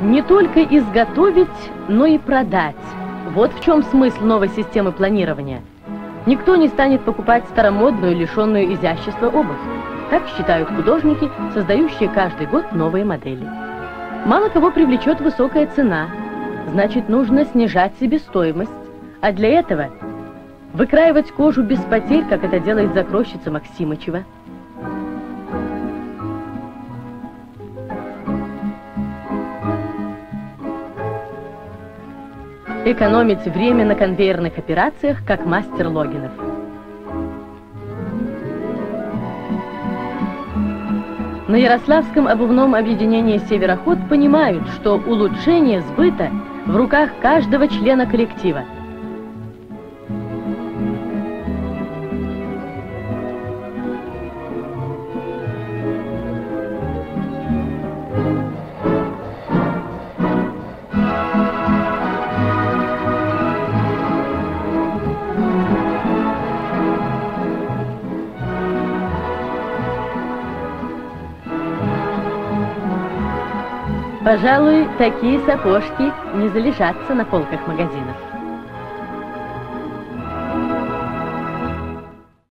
Не только изготовить, но и продать. Вот в чем смысл новой системы планирования. Никто не станет покупать старомодную, лишенную изящества обувь. Так считают художники, создающие каждый год новые модели. Мало кого привлечет высокая цена. Значит, нужно снижать себестоимость. А для этого выкраивать кожу без потерь, как это делает закройщица Максимычева. Экономить время на конвейерных операциях, как мастер Логинов. На Ярославском обувном объединении «Североход» понимают, что улучшение сбыта в руках каждого члена коллектива. Пожалуй, такие сапожки не залежатся на полках магазинов.